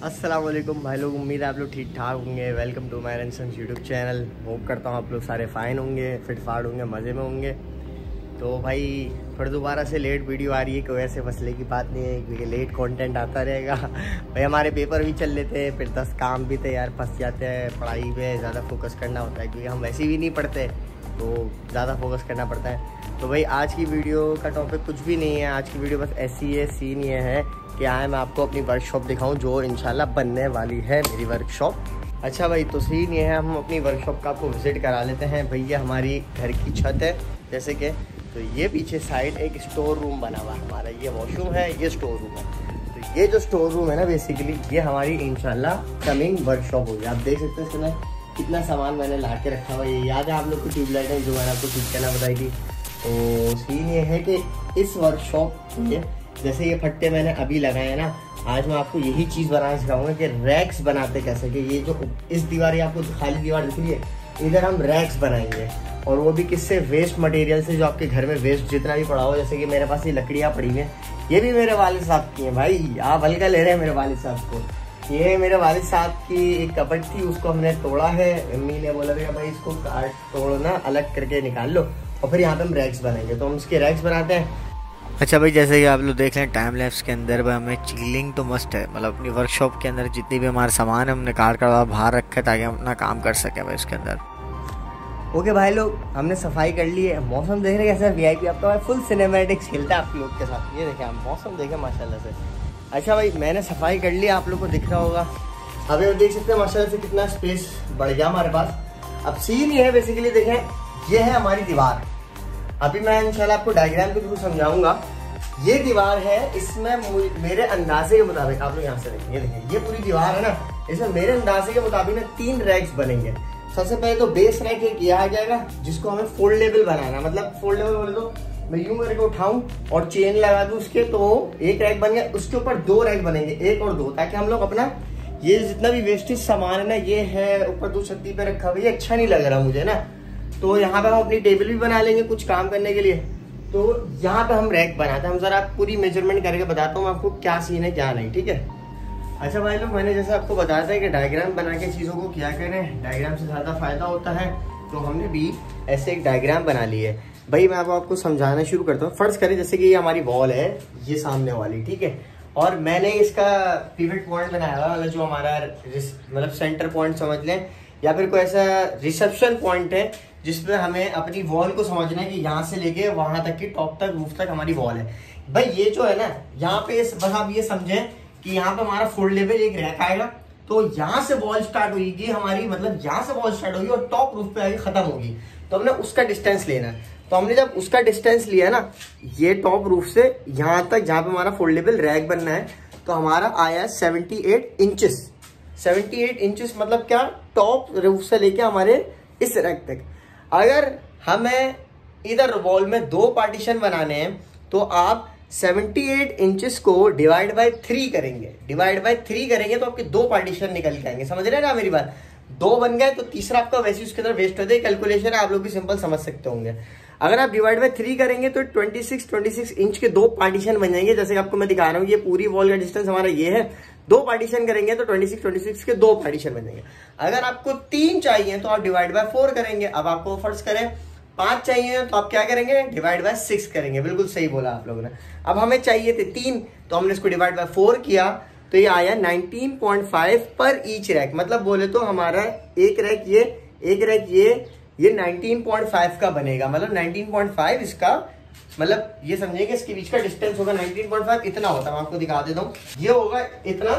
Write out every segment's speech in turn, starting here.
अस्सलाम वालेकुम भाई लोग, उम्मीद है आप लोग ठीक ठाक होंगे। Welcome to my son's YouTube channel. Hope करता हूँ आप लोग सारे फाइन होंगे, फिट फाट होंगे, मज़े में होंगे। तो भाई फिर दोबारा से लेट वीडियो आ रही है, कोई ऐसे मसले की बात नहीं है क्योंकि लेट कंटेंट आता रहेगा। भाई हमारे पेपर भी चल लेते हैं, फिर 10 काम भी थे यार, फंस जाते हैं। पढ़ाई पे ज़्यादा फोकस करना होता है क्योंकि हम वैसे भी नहीं पढ़ते, तो ज़्यादा फोकस करना पड़ता है। तो भाई आज की वीडियो का टॉपिक कुछ भी नहीं है। आज की वीडियो बस ऐसी है, सीन ये है कि आए मैं आपको अपनी वर्कशॉप दिखाऊं जो इंशाल्लाह बनने वाली है, मेरी वर्कशॉप। अच्छा भाई, तो सीन ये है, हम अपनी वर्कशॉप का आपको विजिट करा लेते हैं। भैया हमारी घर की छत है जैसे कि, तो ये पीछे साइड एक स्टोर रूम बना हुआ है हमारा। ये वॉशरूम है, ये स्टोर रूम है। तो ये जो स्टोर रूम है ना, बेसिकली ये हमारी इंशाल्लाह कमिंग वर्कशॉप होगी। आप देख सकते हैं इसमें कितना सामान मैंने ला के रखा हुआ है। ये याद है आप लोग को ट्यूबलाइटें जो मैंने आपको ठीक करना बताई थी। तो सीन ये है कि इस वर्कशॉप में जैसे ये फट्टे मैंने अभी लगाए हैं ना, आज मैं आपको यही चीज़ बनाना सिखाऊंगा कि रैक्स बनाते कैसे। कि ये जो इस दीवार, आपको खाली दीवार दिख रही है, इधर हम रैक्स बनाएंगे। और वो भी किससे? वेस्ट मटेरियल से, जो आपके घर में वेस्ट जितना भी पड़ा हो। जैसे कि मेरे पास ये लकड़ियाँ पड़ी हैं, ये भी मेरे वालिद साहब की हैं। भाई आप हल्का ले रहे हैं मेरे वालिद साहब को। ये मेरे वालिद साहब की एक कपट थी, उसको हमने तोड़ा है। मम्मी ने बोला भैया भाई इसको काट तोड़ना, अलग करके निकाल लो और फिर यहाँ पे हम रैक्स बनाएंगे। तो हम इसके रैक्स बनाते हैं। अच्छा भाई, जैसे कि आप लोग देख लें टाइम लैप्स के अंदर भाई हमें चिलिंग तो मस्ट है। मतलब अपनी वर्कशॉप के अंदर जितनी भी हमारा सामान है हमने काट कर बाहर रखा है ताकि हम अपना काम कर सकें भाई इसके अंदर। ओके भाई लोग, हमने सफाई कर ली है। मौसम देख रहे हैं कैसा VIP आपका भाई फुल सिनेमैटिक्स खेलता है आप लोग के साथ। ये देखें आप मौसम देखें माशाल्लाह से। अच्छा भाई, मैंने सफाई कर ली, आप लोग को दिख रहा होगा। अभी आप देख सकते हैं माशाल्लाह से कितना स्पेस बढ़ गया हमारे पास। अब सीन ये है बेसिकली, देखें ये है हमारी दीवार। अभी मैं इंशाल्लाह आपको डायग्राम के थ्रू समझाऊंगा। ये दीवार है, इसमें मेरे अंदाजे के मुताबिक आप लोग यहाँ से देखें, ये देखें ये पूरी दीवार है ना, इसमें मेरे अंदाजे के मुताबिक ना 3 रैक्स बनेंगे। सबसे पहले तो बेस रैक एक ये आ जाएगा जिसको हमें फोल्डेबल बनाना। मतलब फोल्डेबल बोले तो मैं यूं करके उठाऊं और चेन लगा दूं उसके, तो एक रैक बन गया। उसके ऊपर 2 रैक बनेंगे, 1 और 2, ताकि हम लोग अपना ये जितना भी वेस्टेज सामान है ना, ये है ऊपर 2 छत्ती पे रखा हुआ, ये अच्छा नहीं लग रहा मुझे ना। तो यहाँ पे हम अपनी टेबल भी बना लेंगे कुछ काम करने के लिए। तो यहाँ पे हम रैक बनाते हैं। हम जरा पूरी मेजरमेंट करके बताता हूँ आपको क्या सीन है क्या नहीं, ठीक है। अच्छा भाई लोग, मैंने जैसे आपको बताया था कि डायग्राम बना के चीज़ों को क्या करें, डायग्राम से ज़्यादा फायदा होता है। तो हमने भी ऐसे एक डायग्राम बना ली है। भाई मैं आपको समझाना शुरू करता हूँ। फर्ज करें जैसे कि ये हमारी वॉल है, ये सामने वाली, ठीक है। और मैंने इसका पिवट पॉइंट बनाया हुआ, मतलब जो हमारा मतलब सेंटर पॉइंट समझ लें, या फिर कोई ऐसा रिसेप्शन पॉइंट है जिसपे हमें अपनी वॉल को समझना है कि यहाँ से लेके वहां तक की टॉप तक, रूफ तक हमारी वॉल है। भाई ये जो है ना, यहाँ पे बस आप ये समझें कि यहाँ पे हमारा फोल्डेबल एक रैक आएगा। तो यहाँ से वॉल स्टार्ट होगी हमारी, मतलब यहाँ से वॉल स्टार्ट होगी और टॉप रूफ पे आगे खत्म होगी। तो हमने उसका डिस्टेंस लेना है। तो हमने जब उसका डिस्टेंस लिया ना, ये टॉप रूफ से यहाँ तक जहाँ पे हमारा फोल्डेबल रैक बनना है, तो हमारा आया 78 इंचेस। 78 इंचेस मतलब क्या? टॉप रूफ से लेके हमारे इस रैक तक। अगर हमें इधर वॉल में 2 पार्टीशन बनाने हैं तो आप 78 इंचेस को डिवाइड बाय 3 करेंगे। डिवाइड बाय 3 करेंगे तो आपके 2 पार्टीशन निकल के आएंगे। समझ रहे हैं ना मेरी बात? 2 बन गए तो तीसरा आपका वैसे उसके अंदर वेस्ट होता है। कैलकुलेशन है, आप लोग भी सिंपल समझ सकते होंगे। अगर आप डिवाइड बाय 3 करेंगे तो 26 इंच के 2 पार्टीशन बन जाएंगे। जैसे आपको मैं दिखा रहा हूँ, ये पूरी वॉल का डिस्टेंस हमारा ये है। 2 पार्टीशन करेंगे तो 26 के 2 पार्टीशन बन जाएंगे। अगर आपको 3 चाहिए तो आप डिवाइड बाय 4 करेंगे। अब आपको फर्ज करें 5 चाहिए तो आप क्या करेंगे? डिवाइड बाय 6 करेंगे। बिल्कुल सही बोला आप लोगों ने। अब हमें चाहिए थे 3, तो हमने इसको डिवाइड बाय 4 किया, तो ये आया 19.5 पर ईच रैक। मतलब बोले तो हमारा एक रैक ये, एक रैक ये 19.5 का बनेगा। मतलब 19.5 इसका, मतलब ये समझिए कि इसके बीच का डिस्टेंस होगा 19.5, इतना होता है। मैं आपको दिखा देता हूँ, ये होगा इतना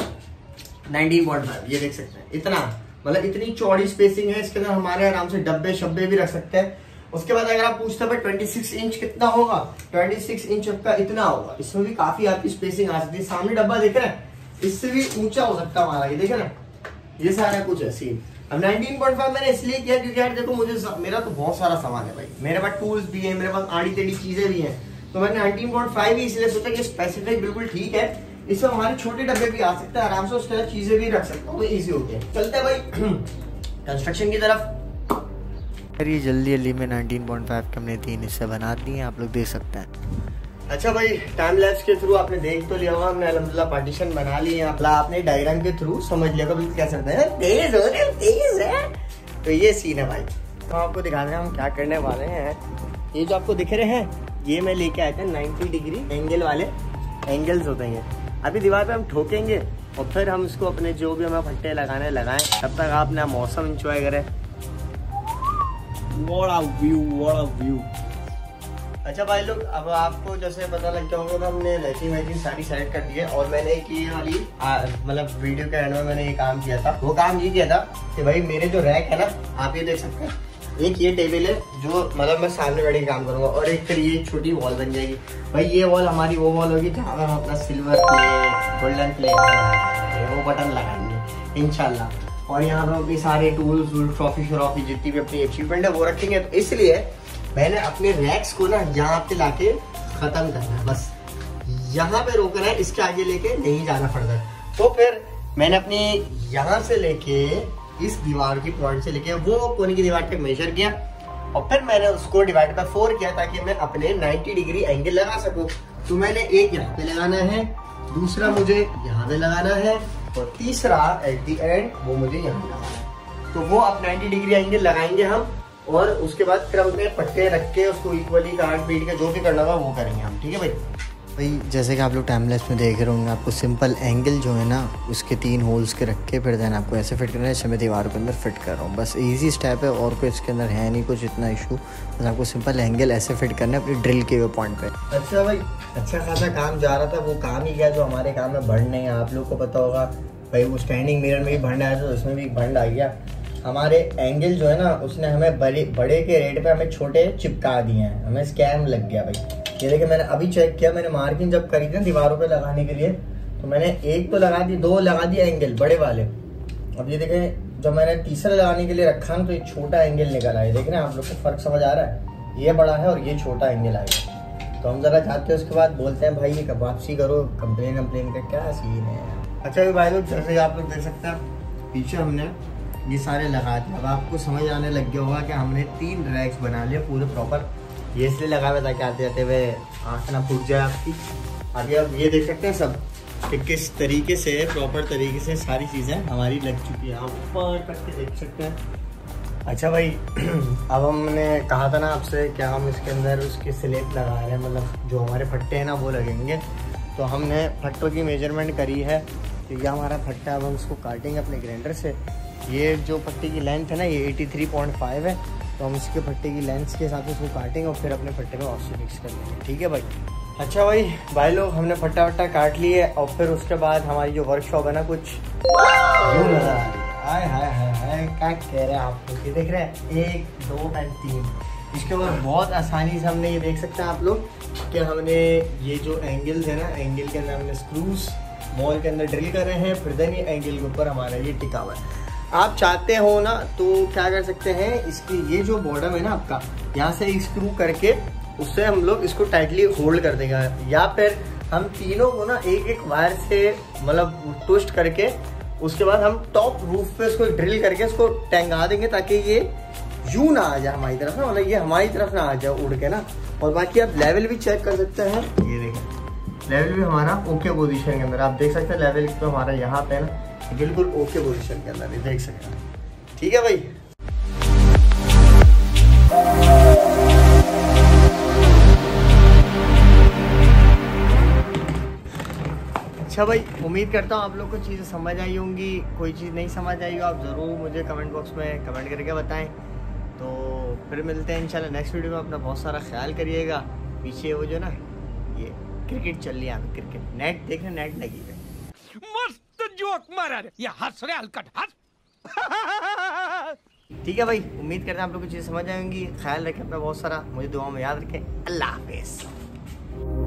19.5, ये देख सकते हैं इतना। मतलब इतनी चौड़ी स्पेसिंग है इसके अंदर, हमारे आराम से डब्बे शब्बे भी रख सकते हैं। उसके बाद अगर आप पूछते हैं 26 इंच कितना होगा, 26 इंच का इतना होगा। इसमें भी काफी आपकी स्पेसिंग आ सकती है। सामने डब्बा देख रहे हैं, इससे भी ऊंचा हो सकता है हमारा, ये देखे ना, ये सारा कुछ है सीन। अब 19.5 मैंने इसलिए किया क्योंकि यार देखो मुझे मेरा तो बहुत सारा सामान है भाई, मेरे पास टूल्स भी है, मेरे पास आड़ी टेढ़ी चीजें भी हैं। तो मैंने 19.5 ही इसलिए सोचा कि स्पेसिफिक बिल्कुल ठीक है। इसमें हमारे छोटे डब्बे भी आ सकते हैं, आराम से उसके अंदर चीजें भी रख सकते हो, तो ईजी होती है। चलते हैं भाई कंस्ट्रक्शन की तरफ। ये जल्दी में 19.5 के हमने 3 हिस्से बना दिए हैं, आप लोग देख सकते हैं। अच्छा भाई, टाइम लैप्स के थ्रू आपने देख तो लिया होगा, हमने अल्हम्दुलिल्लाह पार्टीशन बना ली है। आपने डायग्राम के थ्रू समझ लिया कभी क्या चलता है, तेज हो रहे तेज है। तो ये सीन है भाई, तो आपको दिखा रहे हैं हम क्या करने वाले हैं। ये जो आपको दिख रहे हैं, ये मैं लेके आया था 90 डिग्री एंगल वाले एंगल्स होते हैं। अभी दीवार पे हम ठोकेंगे और फिर हम इसको अपने जो भी हमें फट्टे लगाने लगाएं। तब तक आप ना मौसम एंजॉय करें। What a view. अच्छा भाई लोग, अब आपको जैसे पता लग गया होगा, तो हमने लाइटिंग वाइटिंग सारी सेट कर दी है। और मैंने की वाली मतलब वीडियो के एंड में मैंने ये काम किया था। वो काम ये किया था कि भाई मेरे जो रैक है ना, आप ये देख सकते हैं, एक ये टेबल है जो मतलब मैं सामने बैठ के काम करूंगा, और एक फिर ये छोटी वॉल बन जाएगी। भाई ये वॉल हमारी वो वॉल होगी जहाँ हम अपना सिल्वर प्लेट, गोल्डन प्लेट, वो बटन लगाएंगे इंशाल्लाह। और यहाँ पे अपनी सारे टूल्स, ट्रॉफी जितनी भी अपनी अचीवमेंट है वो रखेंगे। तो इसलिए मैंने अपने रैक्स को ना यहाँ पे लाके खत्म करना है, बस यहाँ पे रोकना है, इसके आगे लेके नहीं जाना फर्दर। तो फिर मैंने अपनी यहाँ से लेके इस दीवार की पॉइंट से लेके वो कोने की दीवार तक मेजर किया, और फिर मैंने उसको डिवाइड बाय 4 किया ताकि मैं अपने 90 डिग्री एंगल लगा सकूं। तो मैंने एक यहाँ पे लगाना है, दूसरा मुझे यहाँ पे लगाना है, और तीसरा एट द एंड वो मुझे यहाँ लगाना है। तो वो अब 90 डिग्री एंगल लगाएंगे हम, और उसके बाद फिर हम अपने पट्टे रख के उसको इक्वली काट पीट के जो भी करना होगा वो करेंगे हम। ठीक है भाई, जैसे कि आप लोग टाइम लैप्स में देख रहे होंगे, आपको सिंपल एंगल जो है ना उसके 3 होल्स के रख के फिर देन आपको ऐसे फिट करना है। जैसे मैं दीवार के अंदर फिट कर रहा हूँ, बस इजी स्टेप है, और कोई इसके अंदर है नहीं कुछ इतना इशू। बस आपको सिंपल एंगल ऐसे फिट करना है अपनी ड्रिल के हुए पॉइंट पे। अच्छा भाई, अच्छा खासा काम जा रहा था, वो काम ही गया जो हमारे काम में भंड नहीं है। आप लोग को पता होगा भाई, वो स्टैंडिंग मिरर में भी भंड आया था, उसमें भी भंड आ गया। हमारे एंगल जो है ना उसने हमें बड़े के रेट पे हमें छोटे चिपका दिए हैं, हमें स्कैम लग गया भाई। ये देखिए, मैंने अभी चेक किया, मैंने मार्किंग जब करी थी दीवारों पे लगाने के लिए, तो मैंने एक तो लगा दी, 2 लगा दिए एंगल बड़े वाले। अब ये देखें, जब मैंने तीसरा लगाने के लिए रखा ना तो एक छोटा एंगल निकल आया। देख रहे हैं आप लोग को फर्क समझ आ रहा है, ये बड़ा है और ये छोटा एंगल आएगा। तो हम जरा जाते हैं, उसके बाद बोलते हैं भाई ये कब वापसी करो, कंप्लेन का क्या सीन है। अच्छा भाई लोग, जैसे आप लोग देख सकते हैं पीछे हमने ये सारे लगा दिए। अब आपको समझ आने लग गया होगा कि हमने 3 रैक्स बना लिए पूरे प्रॉपर। ये इसलिए लगा हुआ था कि आते जाते हुए आँख ना फूट जाए आपकी। आगे अब ये देख सकते हैं सब कि किस तरीके से प्रॉपर तरीके से सारी चीज़ें हमारी लग चुकी है, आप ऊपर तक के देख सकते हैं। अच्छा भाई, अब हमने कहा था ना आपसे कि हम इसके अंदर उसकी स्लेब लगा रहे हैं, मतलब जो हमारे फट्टे हैं ना वो लगेंगे। तो हमने फट्टों की मेजरमेंट करी है, तो ये हमारा फट्टा, अब हम उसको काटेंगे अपने ग्राइंडर से। ये जो पट्टी की लेंथ है ना ये 83.5 है, तो हम इसके फट्टे की लेंथ के हिसाब से उसको काटेंगे और फिर अपने फट्टे में ऑक्सी मिक्स कर लेंगे। ठीक है भाई। अच्छा भाई लोग, हमने फट्टा वट्टा काट लिए और फिर उसके बाद हमारी जो वर्कशॉप है ना कुछ यूँ नजर आ रही है। हाय हाय हाय हाय, क्या कह रहे हैं आप लोग, ये देख रहे हैं 1 2 और 3। इसके बाद बहुत आसानी से हमने ये देख सकते हैं आप लोग कि हमने ये जो एंगल्स है ना, एंगल के अंदर हमने स्क्रूज वॉल के अंदर ड्रिल कर रहे हैं, फिर देन ये एंगल के ऊपर हमारा ये टिका हुआ है। आप चाहते हो ना तो क्या कर सकते हैं, इसकी ये जो बॉटम है ना आपका, यहाँ से स्क्रू करके उससे हम लोग इसको टाइटली होल्ड कर देंगे, या फिर हम तीनों को ना एक वायर से मतलब ट्विस्ट करके उसके बाद हम टॉप रूफ पे इसको ड्रिल करके इसको टंगा देंगे ताकि ये यूं ना आ जाए हमारी तरफ ना, मतलब ये हमारी तरफ ना आ जाए उड़ के ना। और बाकी आप लेवल भी चेक कर सकते हैं, ये देखें लेवल भी हमारा ओके पोजीशन के अंदर, आप देख सकते हैं लेवल तो हमारा यहाँ पे ना बिल्कुल ओके पोजीशन के अंदर, ये देख सकते हैं। ठीक है भाई। अच्छा भाई, उम्मीद करता हूँ आप लोग को चीज़ें समझ आई होंगी। कोई चीज़ नहीं समझ आई हो आप ज़रूर मुझे कमेंट बॉक्स में कमेंट करके बताएं। तो फिर मिलते हैं इंशाल्लाह नेक्स्ट वीडियो में। अपना बहुत सारा ख्याल करिएगा। पीछे वो जो ना ये क्रिकेट चल रही है, यहाँ पे क्रिकेट नेट देख रहे, नेट लगी है, मस्त जोक मारा रे, ये हंस रहे हलकट हंस। ठीक है भाई, उम्मीद करते हैं आप लोग को चीज़ समझ आएंगी। ख्याल रखें अपना बहुत सारा, मुझे दुआ में याद रखें। अल्लाह हाफिज़।